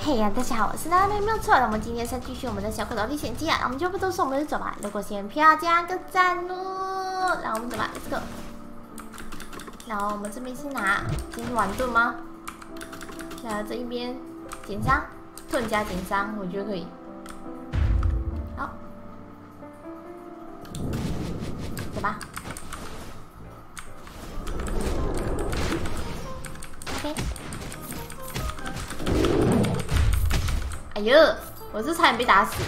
嘿呀，大家好，我是大妹，没有错的。我们今天是继续我们的小蝌蚪历险记啊，我们就不多说，我们就走吧。如果喜欢票加个赞哦。然后我们走吧 ，Let's go。然后我们这边是哪？今天是玩盾吗？然后这一边减伤，盾加减伤，我觉得可以。好，走吧。OK。哎呦，我是差点被打死。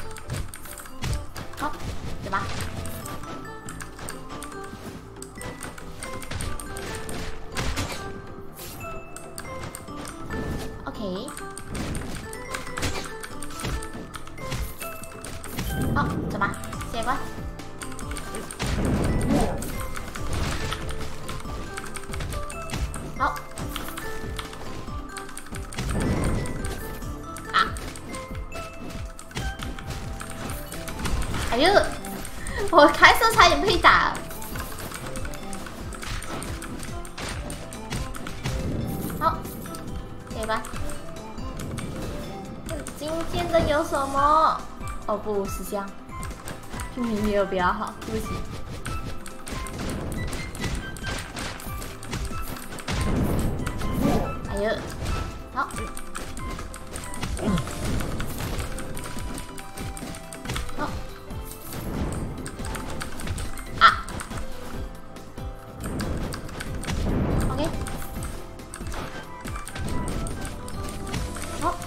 好，走吧。OK。好，走吧，下一关。好。哎呦，我开车差点被打。好，下一关。今天的有什么？哦不，石像。拼命也有比较好，对不起。哎呦，好。好。OK， 好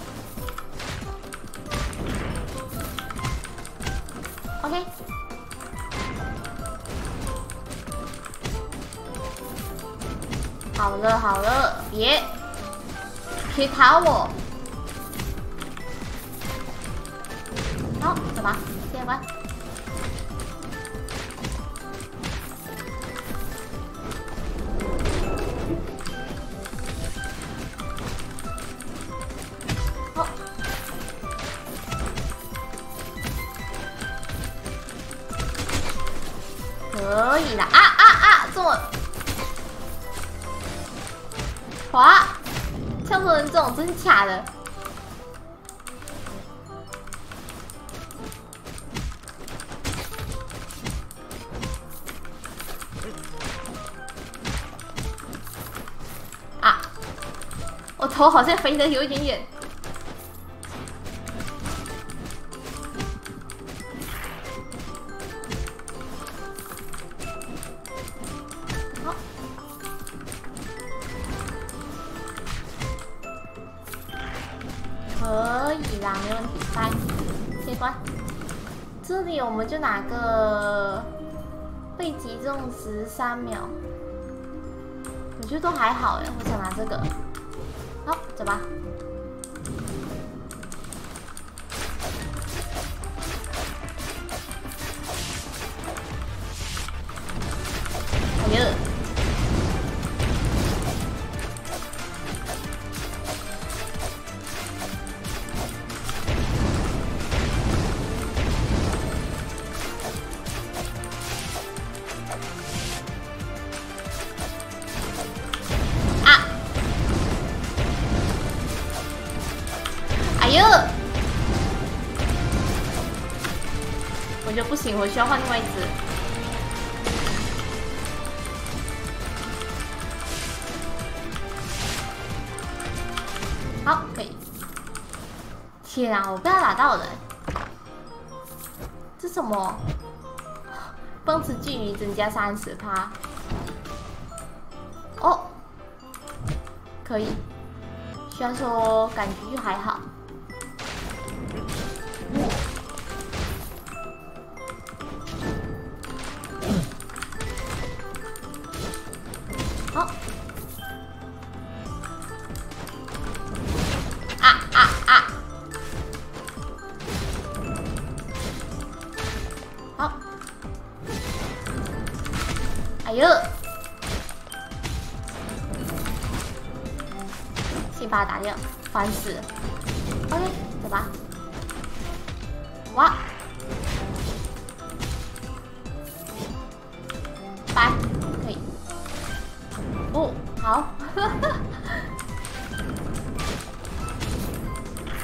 ，OK， 好了好了，别打我，好，走吧，下一关。好，可以啦！这么滑，像说人这种真假的。啊！我头好像飞得有一点远。好，可以啦，没问题。来，下一关。这里我们就拿个被击中13秒，我觉得都还好哎，我想拿这个。好，走吧。哎呦！哎呦！我觉得不行，我需要换另外一只。好，可以。天啊，我被他打到了。这什么？崩持距离增加30%。哦，可以。虽然说感觉就还好。好。好。哎呦！先把他打掉，烦死了。OK， 走吧。哇！拜，可以。哦，好。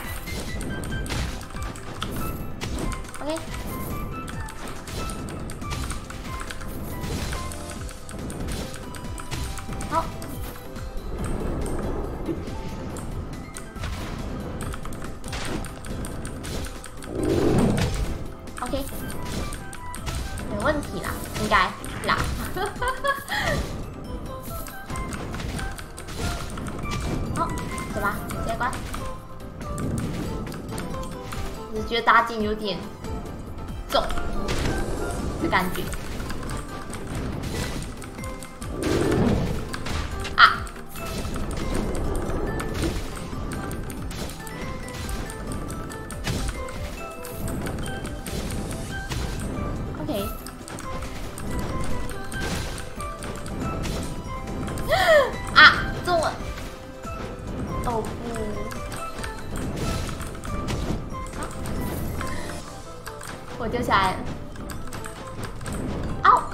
OK。好。OK。没问题啦，应该啦。好，走吧，接关。只是觉得搭劲有点重的感觉。啊！啊，中了！哦不！我掉下来了。ouch！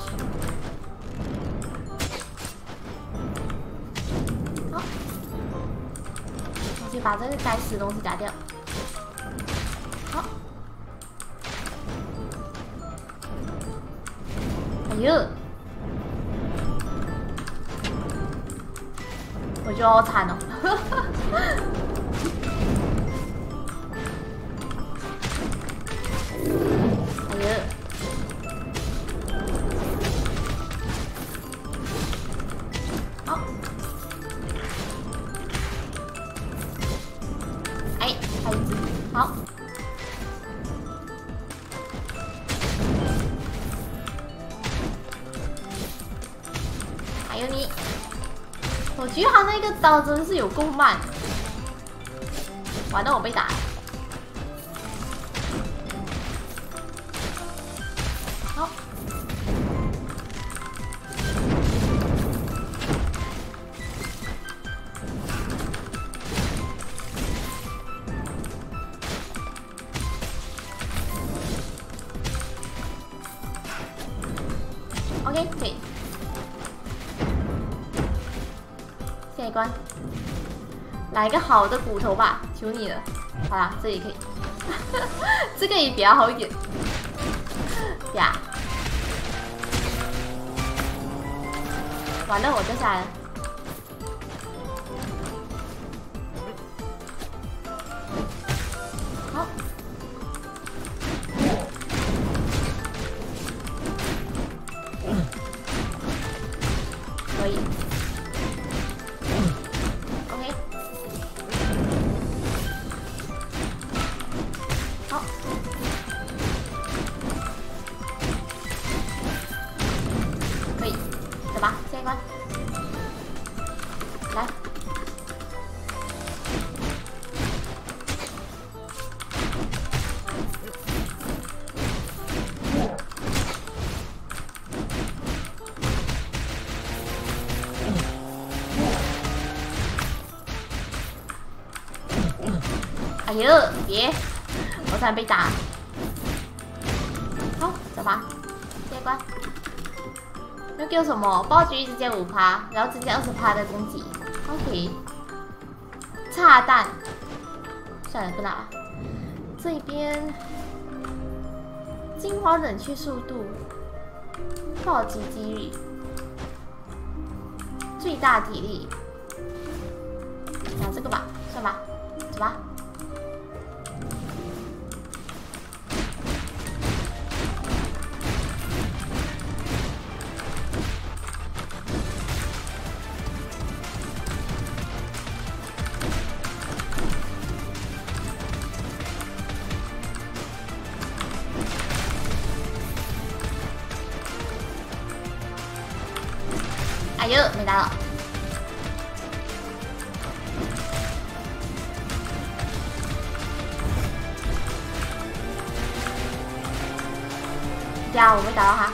好，我去把这个该死的东西打掉。好。哎呦！我觉得好惨哦。哎呀！好。哎，还有一只，好。还有你。我觉得他那个刀真是有够慢，完了我被打了。好，OK， 可以。下一关，来个好的骨头吧，求你了。好啦，这也可以，这个也比较好一点。呀，完了，我掉下来了。好，可以。好，可以，走吧，下一关，来，哎呦，别！我差点被打。好，走吧，下一关。又给我什么？暴击直接5%，然后直接20%的攻击。OK。炸弹。算了，不拿了。这边精华冷却速度，暴击几率，最大体力。拿这个吧，算吧，走吧。哎呦，没打到。呀，我没打到他。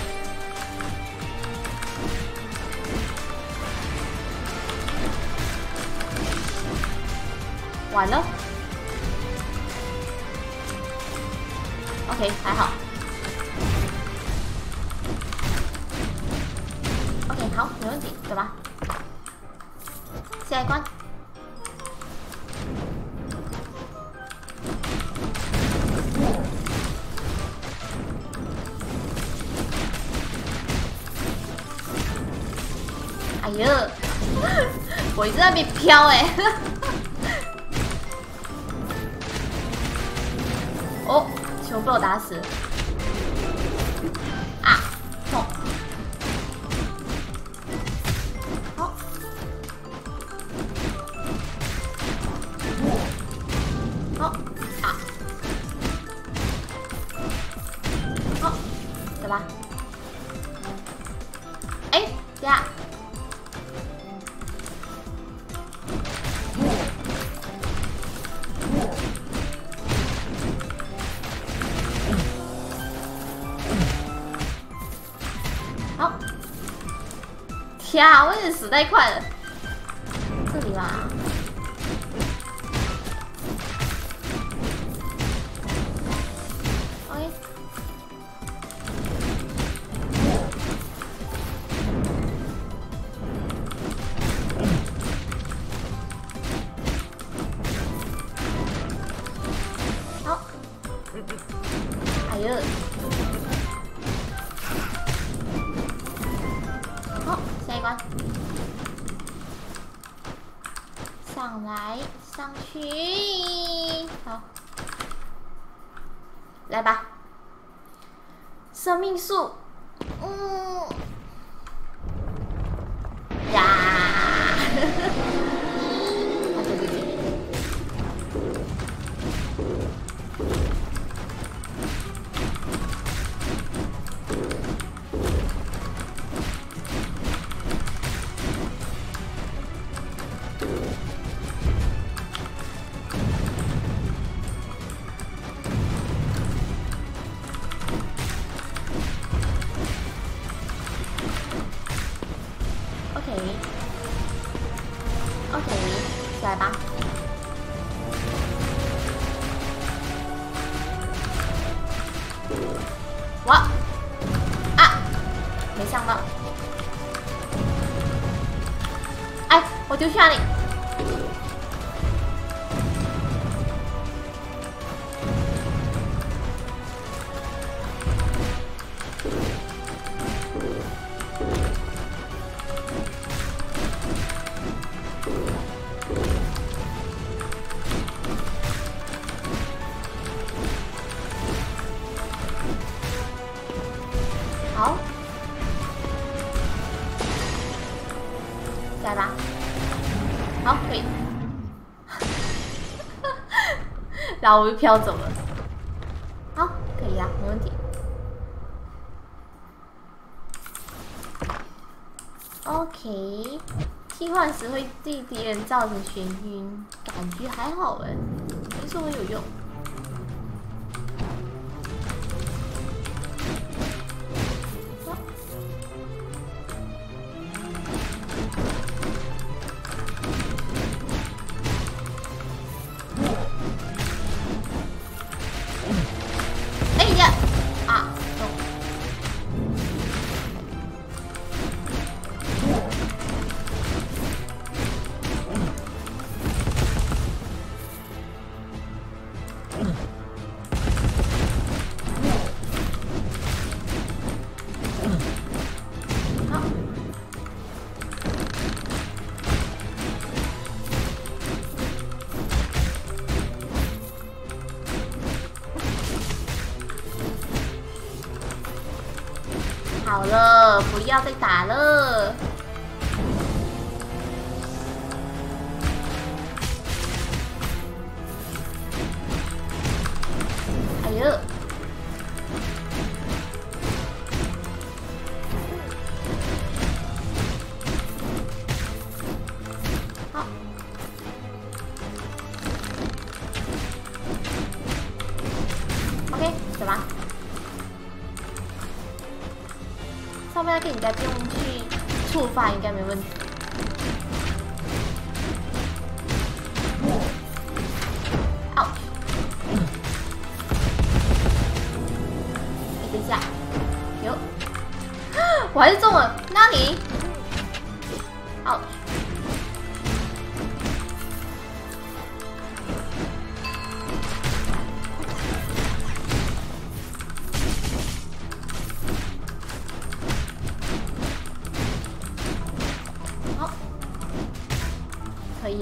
完了。OK， 还好。OK， 好，没问题，走吧。下一关。 呀，我一直在那边飘哎。哦，全部被我打死了。啊，痛。好。好。啊。好，走吧。哎，等下。好，天啊，我也死太快了。这里吧。OK。好。哎呦。好，下一关。上来，上去，好，来吧。生命树，呀，他就这里。OK， 来吧。哇！啊！没想到。哎，我丢去哪里？好，来吧。好，可以。然后我就飘走了。好，可以啊，没问题。OK， 替换时会对敌人造成眩晕，感觉还好哎，没说我有用。哎呀！啊，中。好。好了，不要再打了。哎呦！好。OK， 走吧。上面那个应该不用去触发，应该没问题。哦！等一下，有，我还是中了，那你？哦。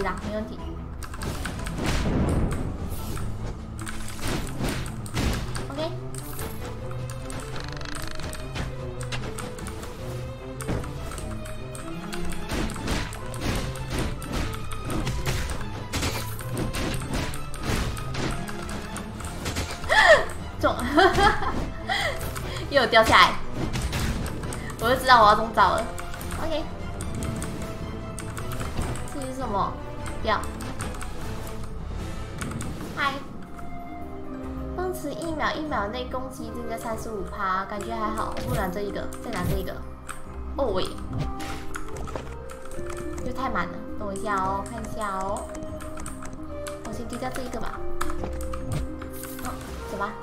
以啦，没问题。OK。中，又有掉下来，我就知道我要中招了。OK。 这是什么？掉。嗨，放持1秒，1秒内攻击增加35%，感觉还好。不拿这一个，再拿这一个。哦喂，又太满了，等我一下哦，看一下哦。我先丢掉这一个吧。好，走吧。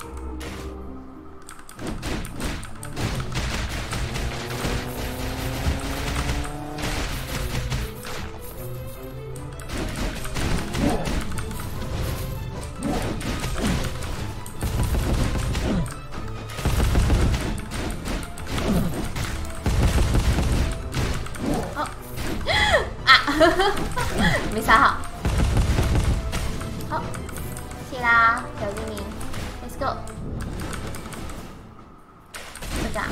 没杀好，好，谢啦，小精灵 ，Let's go， 这个、啊，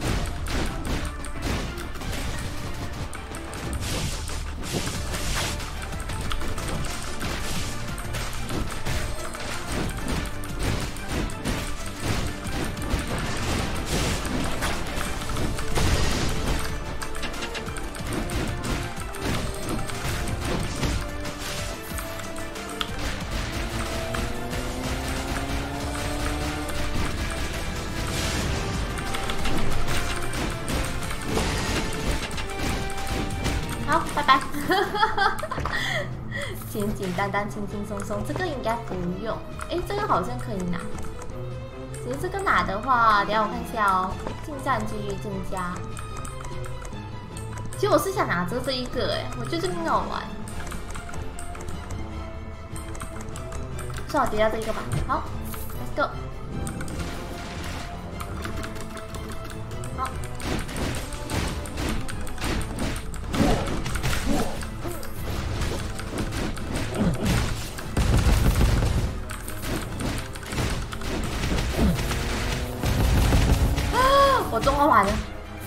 好，拜拜。简简单单、轻轻松松，这个应该不用。哎，这个好像可以拿。只是这个拿的话，等一下我看一下哦，近战几率增加。其实我是想拿着这一个，哎，我觉得这个很好玩。算我叠掉这一个吧。好 ，Let's go。好。 我中了完了，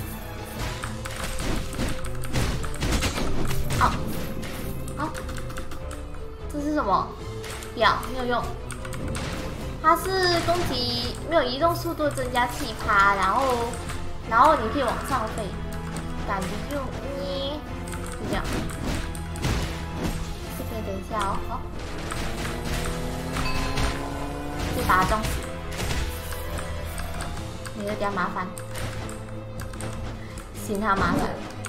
好，好，这是什么？表没有用，它是攻击没有移动速度增加7%，然后你可以往上飞，感觉就就这样，这个等一下哦，好，就把它撞死，你有点麻烦。 嫌他麻烦，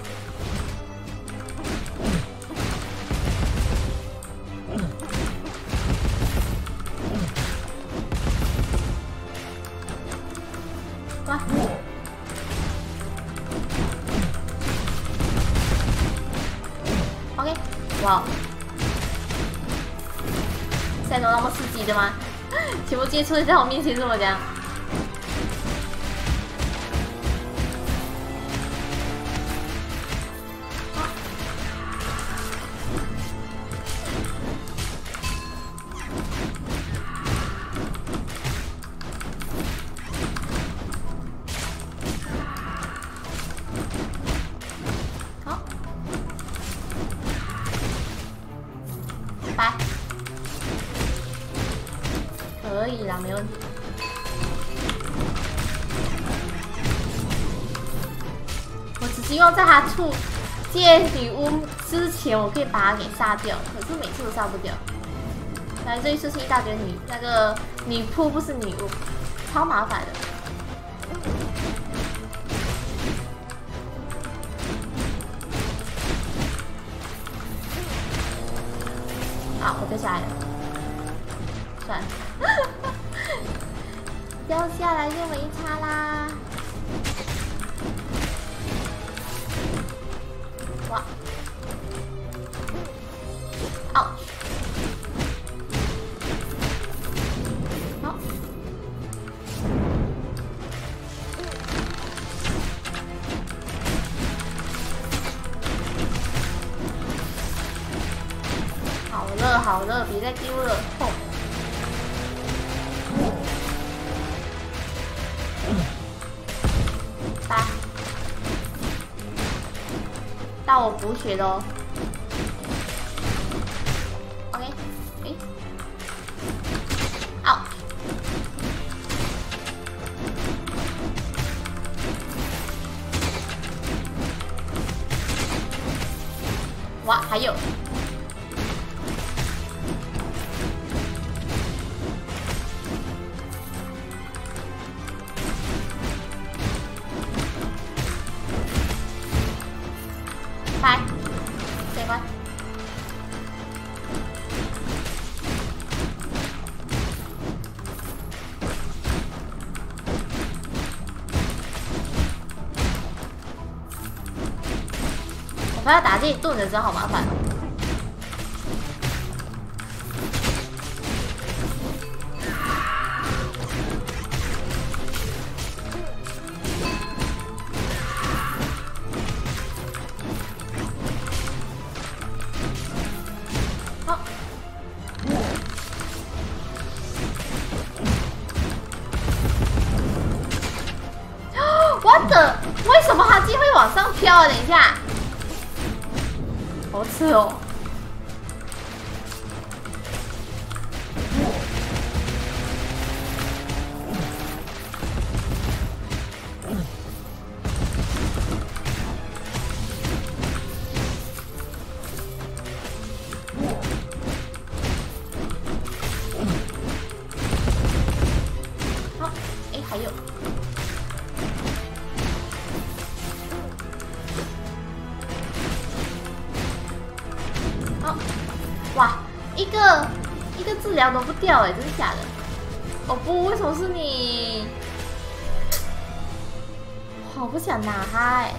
哇 ！OK， 哇，现在都那么刺激的吗？全部接触在我面前是我这样。 可以啦，没问题。我只希望在他出借女巫之前，我可以把他给杀掉，可是每次都杀不掉。来，这一次是一大堆那个女仆，不是女巫，超麻烦的。好，我掉下来了，算了。掉下来就没差啦。哇！哦，好。 好了，别再丢了。吼！来，到我补血喽。OK， 哎，哦。 哇，还有，来，这关，我发现打这里盾的真好麻烦。 What the？ 为什么它鸡会往上飘啊？等一下，好吃哦。好，哎，还有。 哇，一个治疗都不掉哎，真是假的？哦不，为什么是你？好不想拿它哎。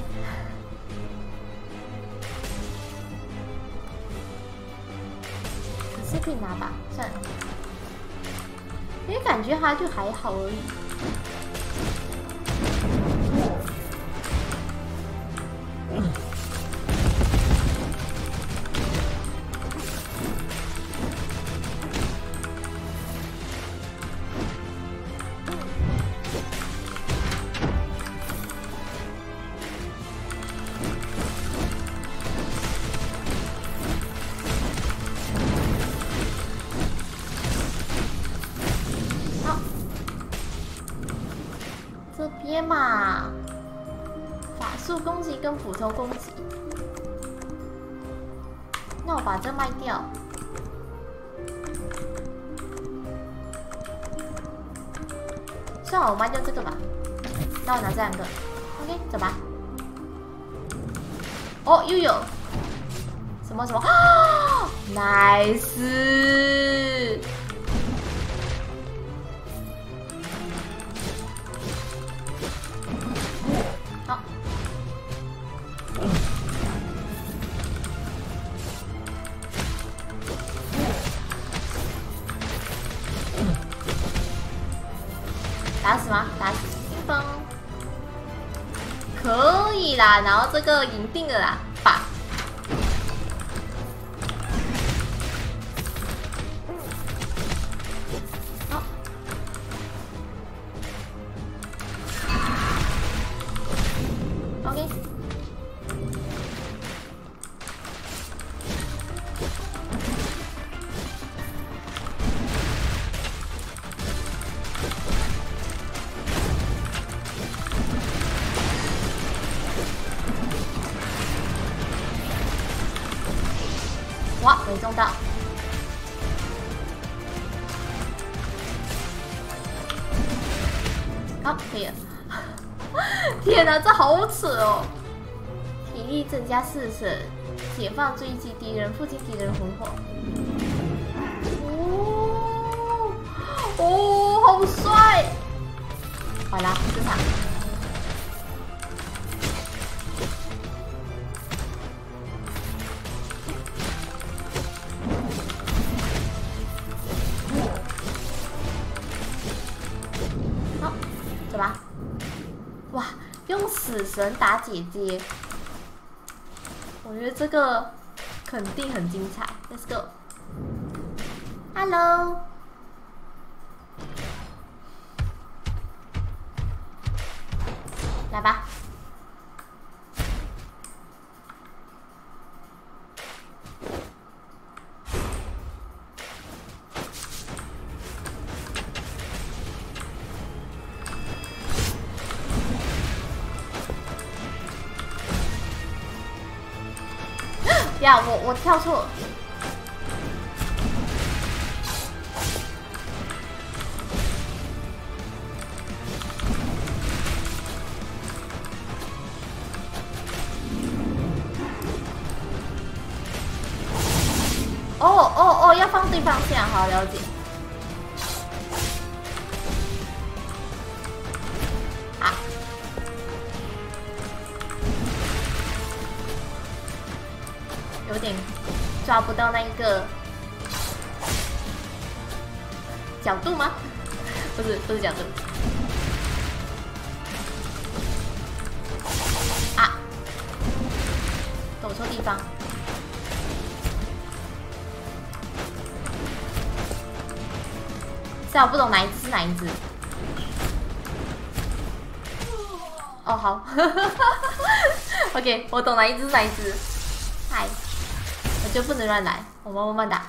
可是可以拿吧，算了，因为感觉它就还好而已。这边嘛，法术攻击跟普通攻击，那我把这卖掉。算了，我卖掉这个吧。那我拿这两个 ，OK， 走吧。哦，又有什么什么啊 ，nice。 打死吗？打死！叮咚，可以啦。然后这个赢定了啦，吧。好。OK。哇，没中到。好，可以了。天哪，这好扯哦！体力增加40%，解放追击敌人，附近敌人魂火。哦，哦，好帅！好啦，这场。 走吧！哇，用死神打姐姐，我觉得这个肯定很精彩。Let's go！ Hello， 来吧。呀，我跳错了。哦，要放对方向，好了解。啊，有点抓不到那一个角度吗？不是角度。啊，走错地方。虽然我不懂哪一只是哪一只。哦，好，OK， 我懂哪一只是哪一只。嗨，我就不能乱来，我们慢慢打。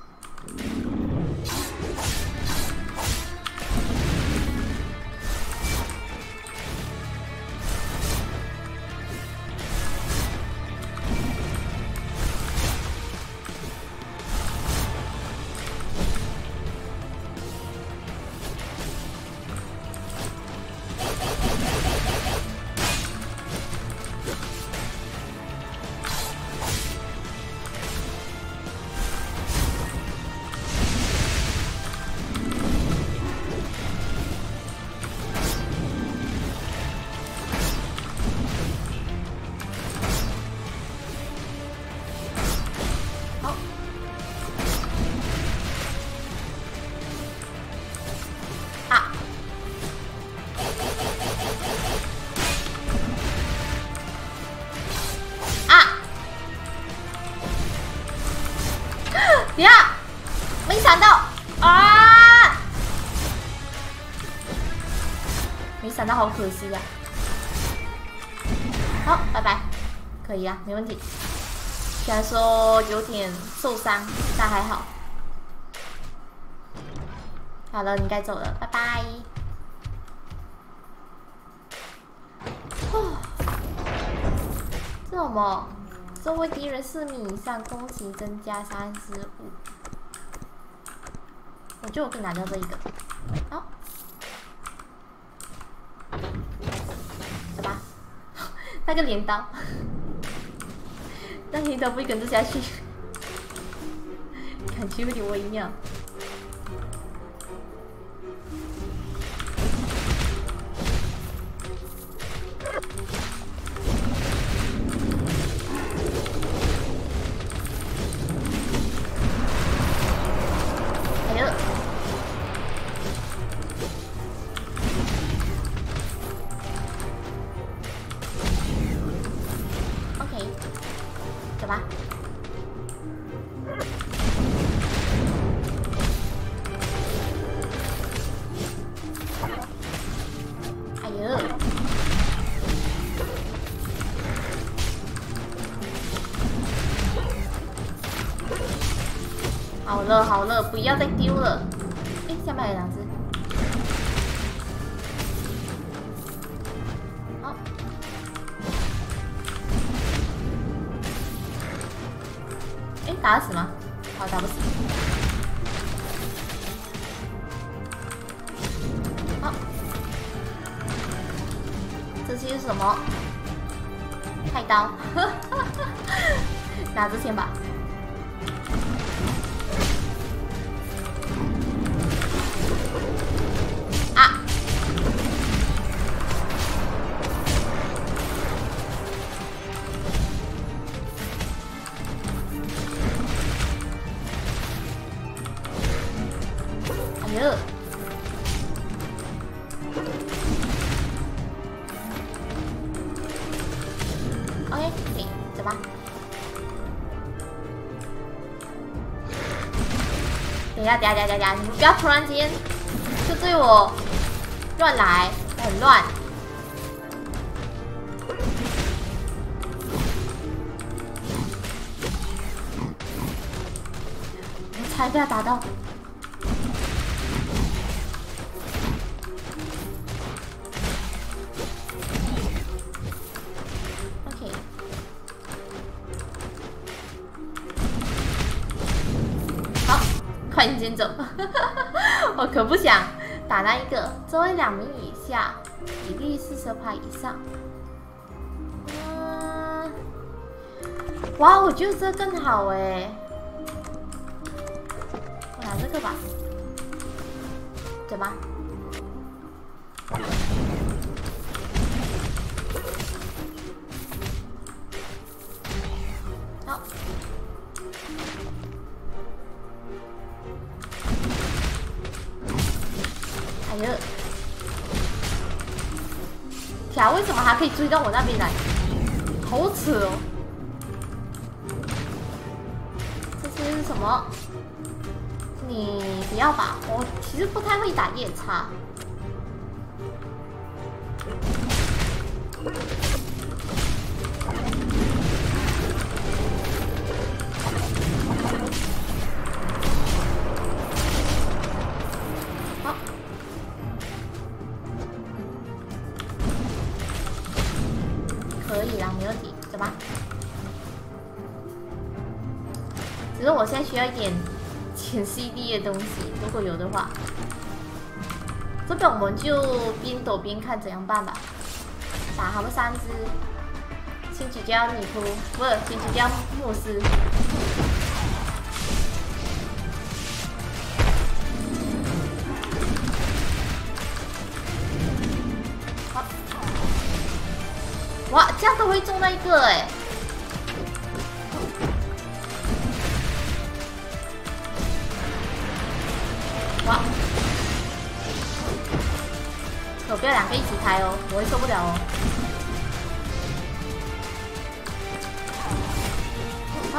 呀，没闪到啊！没闪到，好可惜呀。好，拜拜，可以啊，没问题。虽然说有点受伤，但还好。好了，你该走了，拜拜。这什么？周围敌人4米以上，攻击增加35。我觉得我可以拿掉这一个。好，走吧。那个镰刀，那镰刀不会跟着下去，感觉有点微妙。走吧。哎呦！好了好了，不要再丢了。哎，下面还有2只。好。哎，打得死吗？好，打不死。好，这些是什么？菜刀，拿着先吧。啊！哎呦！ OK， 可以，走吧。得等下，你们不要突然间就对我乱来，很乱。我才不要打到。OK。好，快点先走。我可不想打那一个，周围2名以下，比例40%以上。哇，我觉得这更好哎。我拿这个吧，对吧？好。哎呀，条为什么还可以追到我那边来？好扯哦！这是什么？你不要吧，我其实不太会打夜叉。好，可以啦，没问题，走吧。只是我现在需要一点前 CD 的东西，如果有的话，这边我们就边躲边看怎样办吧。打他们3只，先去叫女仆，不是，先去叫牧师。好，哇，这样都会中那一个哎。哇！可不要2个一起开哦，我会受不了哦。好，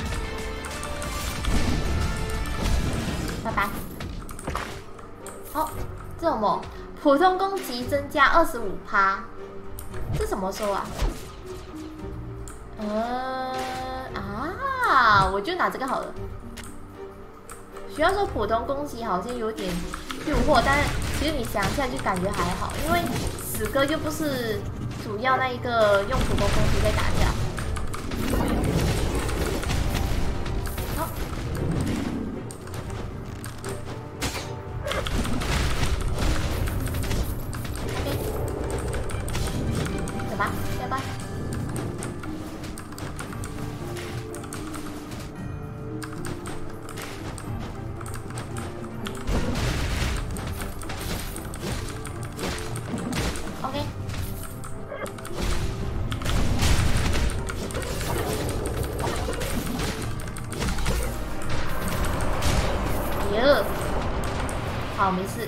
拜拜。好，这什么？普通攻击增加25%，这什么时候啊？我就拿这个好了。需要说普通攻击好像有点诱惑，但是其实你想一下就感觉还好，因为死哥又不是主要那一个用普通攻击在打架。好，走吧，下吧。好，没事。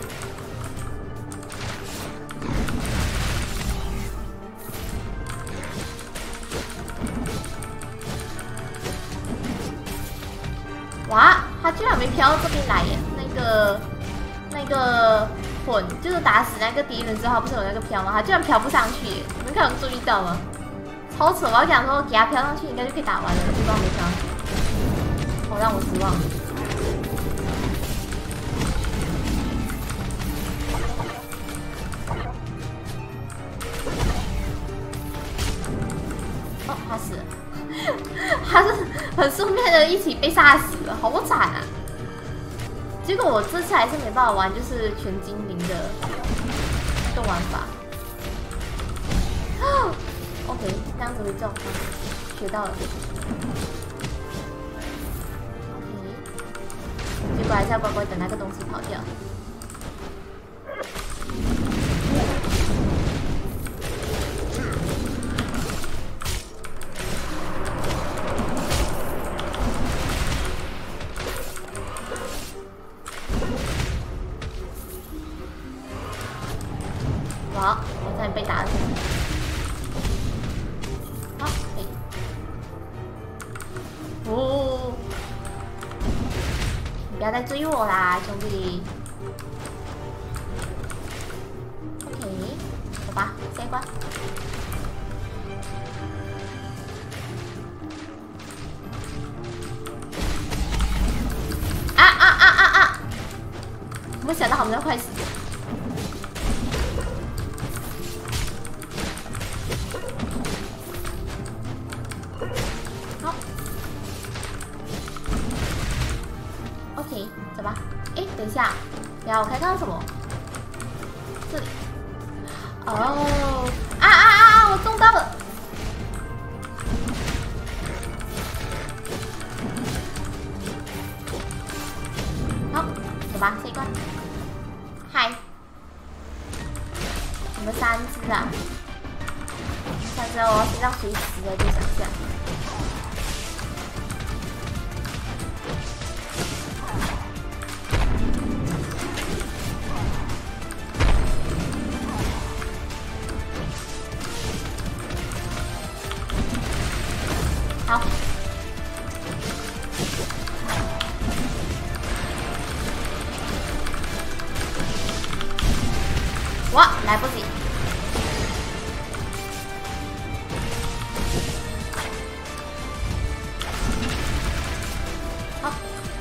哇，他居然没飘到这边来耶！那个混，就是打死那个敌人之后，不是有那个飘吗？他居然飘不上去耶！你们看有注意到吗？超扯！我想说给他飘上去，应该就可以打完了，结果没飘上去，好让我失望。哦，他死了，他是很顺便的一起被杀死了，好惨啊！结果我这次还是没办法玩，就是全精灵的这个玩法。OK， 这样子会中，学到了。OK， 结果还是要乖乖等那个东西跑掉。好，我差点被打死。好，可以。哦， 要再追我啦，兄弟。OK， 走吧，下一关。啊！我没想到他们要快死。好 ，OK， 走吧。哎，等一下，我看到什么？这里。哦，我中到了。好，走吧，下一关。嗨，你们3只啊？3只哦，先让谁死了就想象。好。哇，来不及！好，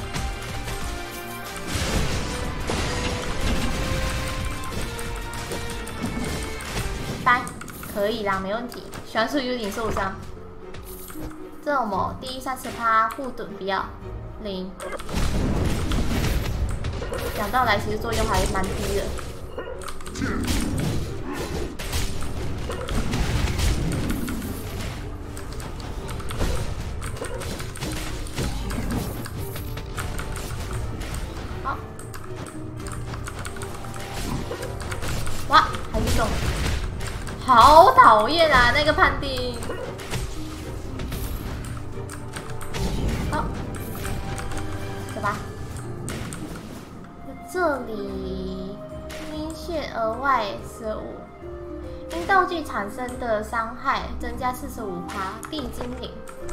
拜，可以啦，没问题。选手有点受伤。这种么？第一30%护盾不要0。讲到来，其实作用还蛮低的。好，哇，还是中，好讨厌啊！那个判定。好，走吧。这里。现额外15，因道具产生的伤害增加45%，地精灵。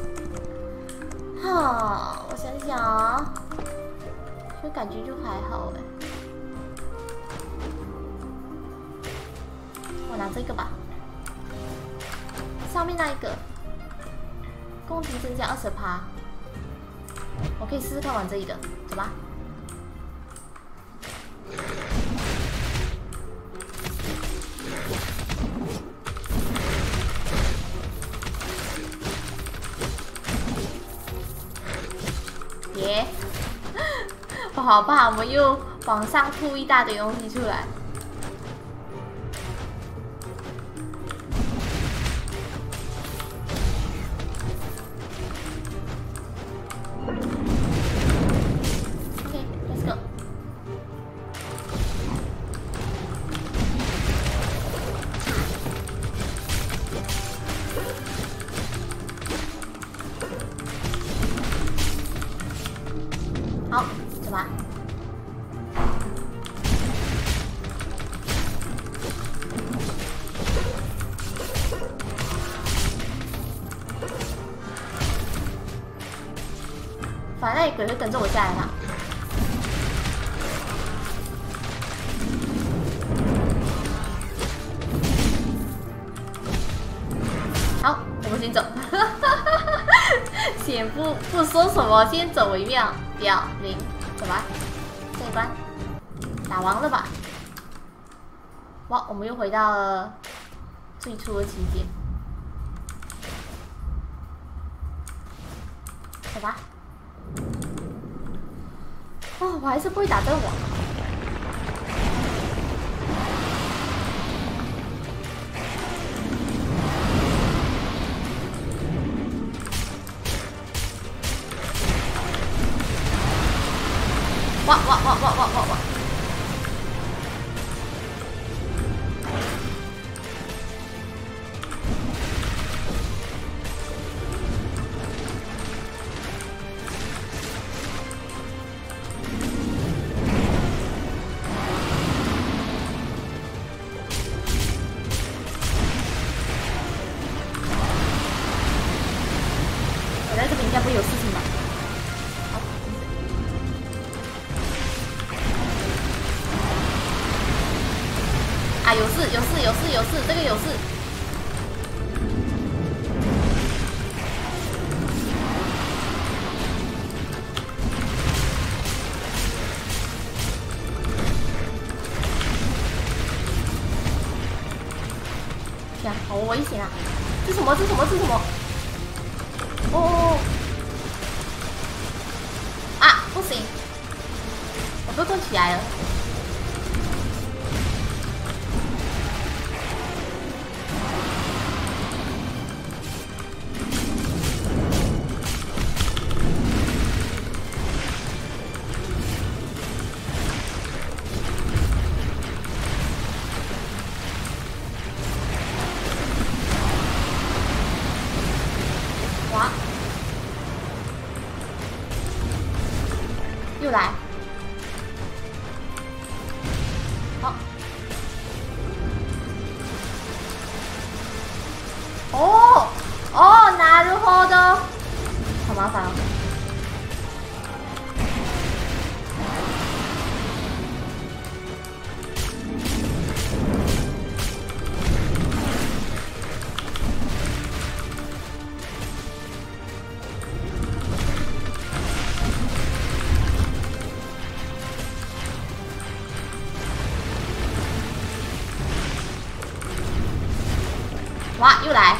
哈，我想想啊，就感觉就还好哎。我拿这个吧，上面那一个，攻击增加20%，我可以试试看玩这一个，走吧。耶！我好怕，我们又往上吐一大堆东西出来。OK， let's go。好，走吧。反正那鬼会跟着我下来嘛。好，我们先走。先不说什么，先走为妙。不要0，走吧。这一关打完了吧？哇，我们又回到了最初的起点。走吧。哦，我还是不会打这个网。哇！我在这边应该不会有事情吧？好， 有事有事，这个有事。天啊，好危险啊！这什么？这什么？这什么？哦！啊，不行，我被困起来了。哇！又来。好。哦哦，なるほど。好麻烦哦。哇，又来！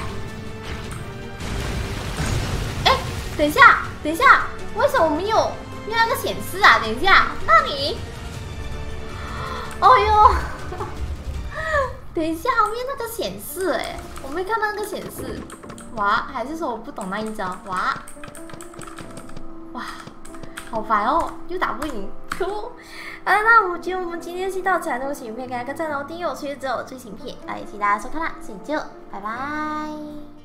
哎，等一下，等一下，为什么没有那个显示啊？等一下，那你，哦呦，等一下，后面那个显示，哎，我没看到那个显示。哇，还是说我不懂那一招？哇，哇，好烦哦，又打不赢，可恶！好了，那我觉得我们今天是到此结束，影片给大家个赞哦，订阅我，其实只有最新片，也谢谢大家收看啦，谢谢，拜拜。